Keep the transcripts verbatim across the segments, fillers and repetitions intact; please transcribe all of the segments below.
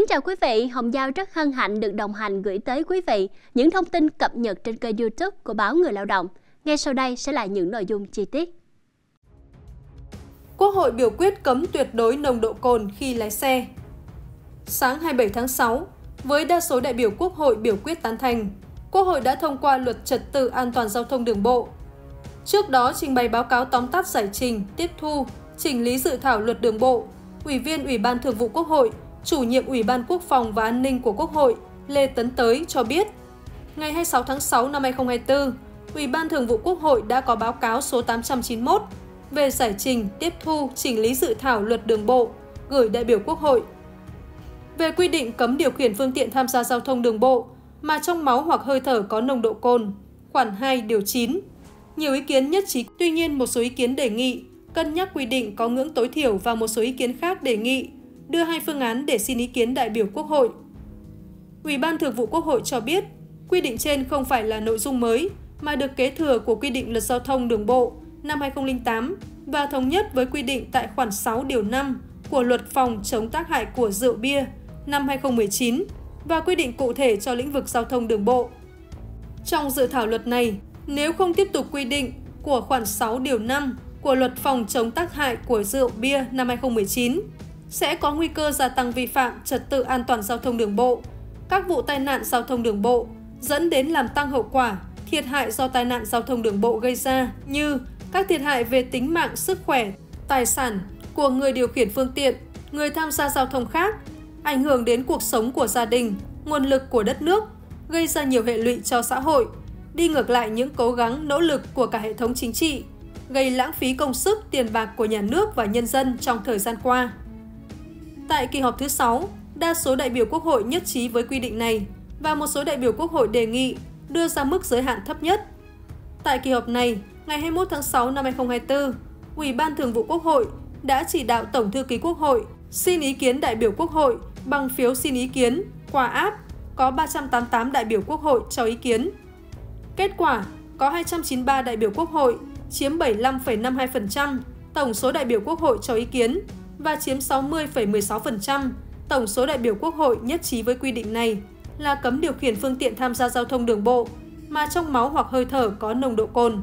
chào quý vị, Hồng Giao rất hân hạnh được đồng hành gửi tới quý vị những thông tin cập nhật trên kênh YouTube của báo Người Lao động. Ngay sau đây sẽ là những nội dung chi tiết. Quốc hội biểu quyết cấm tuyệt đối nồng độ cồn khi lái xe. Sáng hai mươi bảy tháng sáu, với đa số đại biểu Quốc hội biểu quyết tán thành, Quốc hội đã thông qua Luật Trật tự an toàn giao thông đường bộ. Trước đó trình bày báo cáo tóm tắt giải trình, tiếp thu, chỉnh lý dự thảo Luật Đường bộ, Ủy viên Ủy ban Thường vụ Quốc hội, Chủ nhiệm Ủy ban Quốc phòng và An ninh của Quốc hội Lê Tấn Tới cho biết, ngày hai mươi sáu tháng sáu năm hai nghìn không trăm hai mươi tư, Ủy ban Thường vụ Quốc hội đã có báo cáo số tám trăm chín mươi mốt về giải trình, tiếp thu, chỉnh lý dự thảo Luật Đường bộ gửi đại biểu Quốc hội. Về quy định cấm điều khiển phương tiện tham gia giao thông đường bộ mà trong máu hoặc hơi thở có nồng độ cồn, khoản hai điều chín. Nhiều ý kiến nhất trí, tuy nhiên một số ý kiến đề nghị cân nhắc quy định có ngưỡng tối thiểu và một số ý kiến khác đề nghị đưa hai phương án để xin ý kiến đại biểu Quốc hội. Ủy ban Thường vụ Quốc hội cho biết, quy định trên không phải là nội dung mới mà được kế thừa của quy định Luật Giao thông Đường bộ năm hai nghìn không trăm lẻ tám và thống nhất với quy định tại khoản sáu điều năm của Luật phòng chống tác hại của rượu bia năm hai nghìn không trăm mười chín và quy định cụ thể cho lĩnh vực giao thông đường bộ. Trong dự thảo luật này, nếu không tiếp tục quy định của khoản sáu điều năm của Luật phòng chống tác hại của rượu bia năm hai nghìn không trăm mười chín, sẽ có nguy cơ gia tăng vi phạm trật tự an toàn giao thông đường bộ, các vụ tai nạn giao thông đường bộ, dẫn đến làm tăng hậu quả, thiệt hại do tai nạn giao thông đường bộ gây ra như các thiệt hại về tính mạng, sức khỏe, tài sản của người điều khiển phương tiện, người tham gia giao thông khác, ảnh hưởng đến cuộc sống của gia đình, nguồn lực của đất nước, gây ra nhiều hệ lụy cho xã hội, đi ngược lại những cố gắng, nỗ lực của cả hệ thống chính trị, gây lãng phí công sức, tiền bạc của nhà nước và nhân dân trong thời gian qua. Tại kỳ họp thứ sáu, đa số đại biểu Quốc hội nhất trí với quy định này và một số đại biểu Quốc hội đề nghị đưa ra mức giới hạn thấp nhất. Tại kỳ họp này, ngày hai mươi mốt tháng sáu năm hai nghìn không trăm hai mươi tư, Ủy ban Thường vụ Quốc hội đã chỉ đạo Tổng thư ký Quốc hội xin ý kiến đại biểu Quốc hội bằng phiếu xin ý kiến qua app, có ba trăm tám mươi tám đại biểu Quốc hội cho ý kiến. Kết quả, có hai trăm chín mươi ba đại biểu Quốc hội, chiếm bảy mươi lăm phẩy năm mươi hai phần trăm tổng số đại biểu Quốc hội cho ý kiến và chiếm sáu mươi phẩy mười sáu phần trăm tổng số đại biểu Quốc hội nhất trí với quy định này là cấm điều khiển phương tiện tham gia giao thông đường bộ mà trong máu hoặc hơi thở có nồng độ cồn.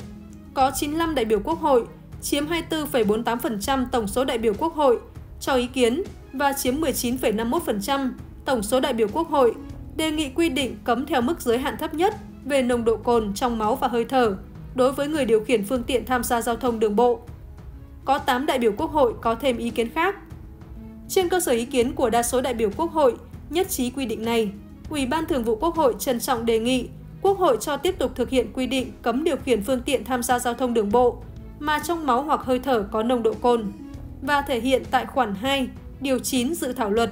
Có chín mươi lăm đại biểu Quốc hội, chiếm hai mươi tư phẩy bốn mươi tám phần trăm tổng số đại biểu Quốc hội cho ý kiến và chiếm mười chín phẩy năm mươi mốt phần trăm tổng số đại biểu Quốc hội đề nghị quy định cấm theo mức giới hạn thấp nhất về nồng độ cồn trong máu và hơi thở đối với người điều khiển phương tiện tham gia giao thông đường bộ. Có tám đại biểu Quốc hội có thêm ý kiến khác. Trên cơ sở ý kiến của đa số đại biểu Quốc hội nhất trí quy định này, Ủy ban Thường vụ Quốc hội trân trọng đề nghị Quốc hội cho tiếp tục thực hiện quy định cấm điều khiển phương tiện tham gia giao thông đường bộ mà trong máu hoặc hơi thở có nồng độ cồn và thể hiện tại khoản hai, điều chín dự thảo luật.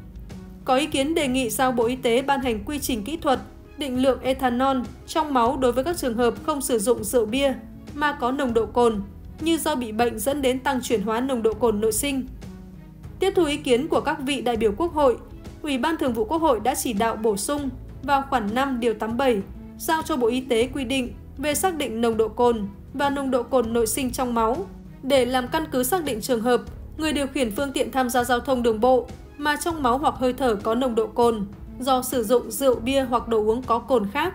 Có ý kiến đề nghị giao Bộ Y tế ban hành quy trình kỹ thuật định lượng ethanol trong máu đối với các trường hợp không sử dụng rượu bia mà có nồng độ cồn như do bị bệnh dẫn đến tăng chuyển hóa nồng độ cồn nội sinh. Tiếp thu ý kiến của các vị đại biểu Quốc hội, Ủy ban Thường vụ Quốc hội đã chỉ đạo bổ sung vào khoản năm điều tám mươi bảy giao cho Bộ Y tế quy định về xác định nồng độ cồn và nồng độ cồn nội sinh trong máu để làm căn cứ xác định trường hợp người điều khiển phương tiện tham gia giao thông đường bộ mà trong máu hoặc hơi thở có nồng độ cồn do sử dụng rượu bia hoặc đồ uống có cồn khác.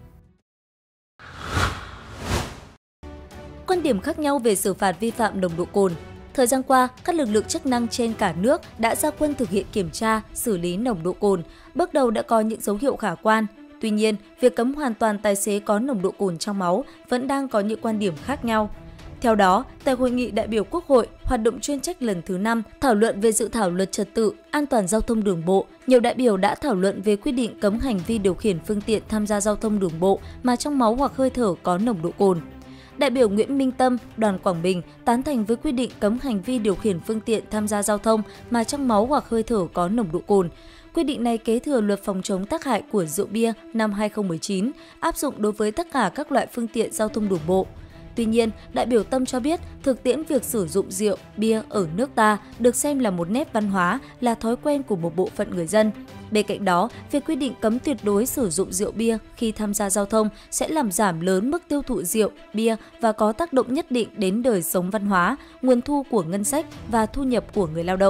Quan điểm khác nhau về xử phạt vi phạm nồng độ cồn. Thời gian qua, các lực lượng chức năng trên cả nước đã ra quân thực hiện kiểm tra, xử lý nồng độ cồn, bước đầu đã có những dấu hiệu khả quan. Tuy nhiên, việc cấm hoàn toàn tài xế có nồng độ cồn trong máu vẫn đang có những quan điểm khác nhau. Theo đó, tại Hội nghị đại biểu Quốc hội, hoạt động chuyên trách lần thứ năm, thảo luận về dự thảo Luật Trật tự an toàn giao thông đường bộ, nhiều đại biểu đã thảo luận về quy định cấm hành vi điều khiển phương tiện tham gia giao thông đường bộ mà trong máu hoặc hơi thở có nồng độ cồn. Đại biểu Nguyễn Minh Tâm, đoàn Quảng Bình tán thành với quy định cấm hành vi điều khiển phương tiện tham gia giao thông mà trong máu hoặc hơi thở có nồng độ cồn. Quy định này kế thừa Luật phòng chống tác hại của rượu bia năm hai nghìn không trăm mười chín, áp dụng đối với tất cả các loại phương tiện giao thông đường bộ. Tuy nhiên, đại biểu Tâm cho biết thực tiễn việc sử dụng rượu, bia ở nước ta được xem là một nét văn hóa, là thói quen của một bộ phận người dân. Bên cạnh đó, việc quy định cấm tuyệt đối sử dụng rượu bia khi tham gia giao thông sẽ làm giảm lớn mức tiêu thụ rượu, bia và có tác động nhất định đến đời sống văn hóa, nguồn thu của ngân sách và thu nhập của người lao động.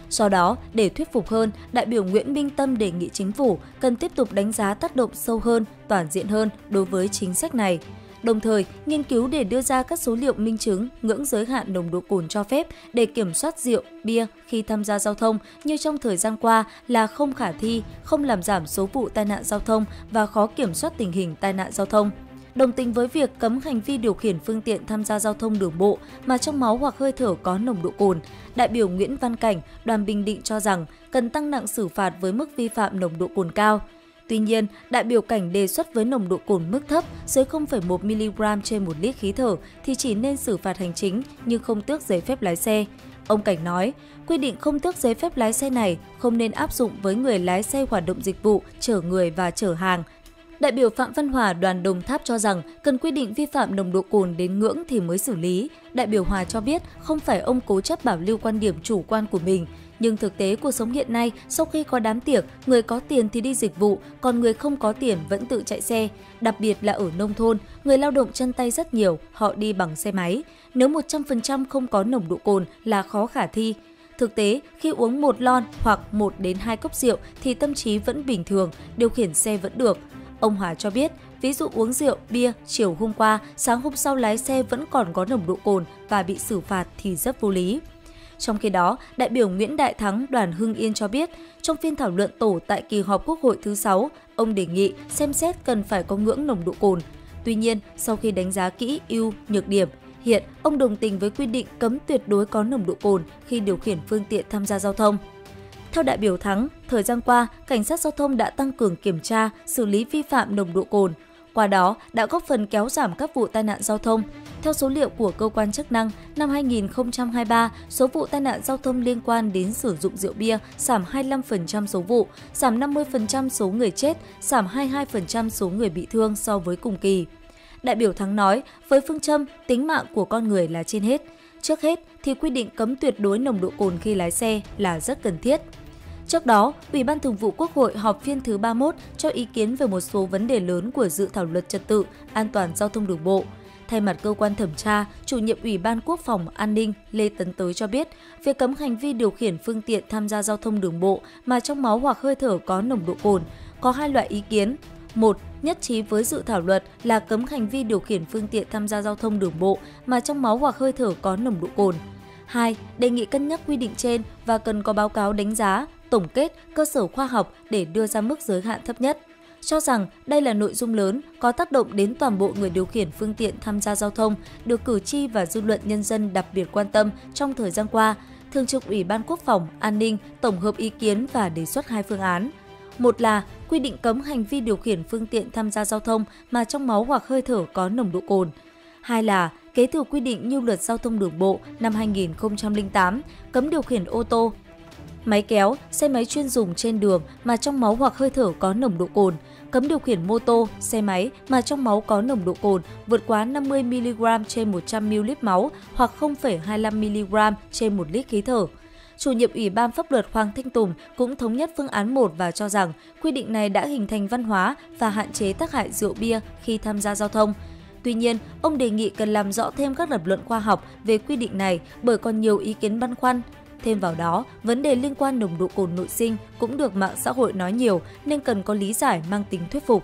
Do đó, để thuyết phục hơn, đại biểu Nguyễn Minh Tâm đề nghị chính phủ cần tiếp tục đánh giá tác động sâu hơn, toàn diện hơn đối với chính sách này. Đồng thời, nghiên cứu để đưa ra các số liệu minh chứng ngưỡng giới hạn nồng độ cồn cho phép để kiểm soát rượu, bia khi tham gia giao thông như trong thời gian qua là không khả thi, không làm giảm số vụ tai nạn giao thông và khó kiểm soát tình hình tai nạn giao thông. Đồng tình với việc cấm hành vi điều khiển phương tiện tham gia giao thông đường bộ mà trong máu hoặc hơi thở có nồng độ cồn, đại biểu Nguyễn Văn Cảnh, đoàn Bình Định cho rằng cần tăng nặng xử phạt với mức vi phạm nồng độ cồn cao. Tuy nhiên, đại biểu Cảnh đề xuất với nồng độ cồn mức thấp dưới không phẩy một mi-li-gam trên một lít khí thở thì chỉ nên xử phạt hành chính nhưng không tước giấy phép lái xe. Ông Cảnh nói, quy định không tước giấy phép lái xe này không nên áp dụng với người lái xe hoạt động dịch vụ, chở người và chở hàng. Đại biểu Phạm Văn Hòa, đoàn Đồng Tháp cho rằng cần quy định vi phạm nồng độ cồn đến ngưỡng thì mới xử lý. Đại biểu Hòa cho biết không phải ông cố chấp bảo lưu quan điểm chủ quan của mình, nhưng thực tế cuộc sống hiện nay sau khi có đám tiệc, người có tiền thì đi dịch vụ, còn người không có tiền vẫn tự chạy xe. Đặc biệt là ở nông thôn, người lao động chân tay rất nhiều, họ đi bằng xe máy. Nếu một trăm phần trăm không có nồng độ cồn là khó khả thi. Thực tế, khi uống một lon hoặc một đến hai cốc rượu thì tâm trí vẫn bình thường, điều khiển xe vẫn được. Ông Hòa cho biết, ví dụ uống rượu, bia, chiều hôm qua, sáng hôm sau lái xe vẫn còn có nồng độ cồn và bị xử phạt thì rất vô lý. Trong khi đó, đại biểu Nguyễn Đại Thắng, đoàn Hưng Yên cho biết, trong phiên thảo luận tổ tại kỳ họp Quốc hội thứ sáu, ông đề nghị xem xét cần phải có ngưỡng nồng độ cồn. Tuy nhiên, sau khi đánh giá kỹ ưu, nhược điểm, hiện ông đồng tình với quy định cấm tuyệt đối có nồng độ cồn khi điều khiển phương tiện tham gia giao thông. Theo đại biểu Thắng, thời gian qua, cảnh sát giao thông đã tăng cường kiểm tra, xử lý vi phạm nồng độ cồn. Qua đó, đã góp phần kéo giảm các vụ tai nạn giao thông. Theo số liệu của cơ quan chức năng, năm hai nghìn không trăm hai mươi ba, số vụ tai nạn giao thông liên quan đến sử dụng rượu bia giảm hai mươi lăm phần trăm số vụ, giảm năm mươi phần trăm số người chết, giảm hai mươi hai phần trăm số người bị thương so với cùng kỳ. Đại biểu Thắng nói, với phương châm tính mạng của con người là trên hết, trước hết thì quy định cấm tuyệt đối nồng độ cồn khi lái xe là rất cần thiết. Trước đó, Ủy ban Thường vụ Quốc hội họp phiên thứ ba mươi mốt cho ý kiến về một số vấn đề lớn của dự thảo luật trật tự, an toàn giao thông đường bộ. Thay mặt cơ quan thẩm tra, chủ nhiệm Ủy ban Quốc phòng An ninh Lê Tấn Tới cho biết, việc cấm hành vi điều khiển phương tiện tham gia giao thông đường bộ mà trong máu hoặc hơi thở có nồng độ cồn có hai loại ý kiến. Một, nhất trí với dự thảo luật là cấm hành vi điều khiển phương tiện tham gia giao thông đường bộ mà trong máu hoặc hơi thở có nồng độ cồn. Hai, đề nghị cân nhắc quy định trên và cần có báo cáo đánh giá, tổng kết, cơ sở khoa học để đưa ra mức giới hạn thấp nhất. Cho rằng đây là nội dung lớn, có tác động đến toàn bộ người điều khiển phương tiện tham gia giao thông, được cử tri và dư luận nhân dân đặc biệt quan tâm trong thời gian qua, Thường trực Ủy ban Quốc phòng, An ninh tổng hợp ý kiến và đề xuất hai phương án. Một là quy định cấm hành vi điều khiển phương tiện tham gia giao thông mà trong máu hoặc hơi thở có nồng độ cồn. Hai là kế thừa quy định như Luật Giao thông Đường bộ năm hai nghìn không trăm lẻ tám, cấm điều khiển ô tô, máy kéo, xe máy chuyên dùng trên đường mà trong máu hoặc hơi thở có nồng độ cồn, cấm điều khiển mô tô, xe máy mà trong máu có nồng độ cồn vượt quá năm mươi mi-li-gam trên một trăm mi-li-lít máu hoặc không phẩy hai mươi lăm mi-li-gam trên một lít khí thở. Chủ nhiệm Ủy ban Pháp luật Hoàng Thanh Tùng cũng thống nhất phương án một và cho rằng quy định này đã hình thành văn hóa và hạn chế tác hại rượu bia khi tham gia giao thông. Tuy nhiên, ông đề nghị cần làm rõ thêm các lập luận khoa học về quy định này bởi còn nhiều ý kiến băn khoăn. Thêm vào đó, vấn đề liên quan nồng độ cồn nội sinh cũng được mạng xã hội nói nhiều nên cần có lý giải mang tính thuyết phục.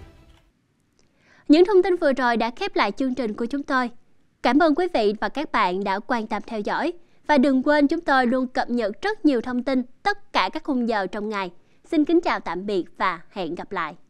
Những thông tin vừa rồi đã khép lại chương trình của chúng tôi. Cảm ơn quý vị và các bạn đã quan tâm theo dõi. Và đừng quên chúng tôi luôn cập nhật rất nhiều thông tin tất cả các khung giờ trong ngày. Xin kính chào tạm biệt và hẹn gặp lại.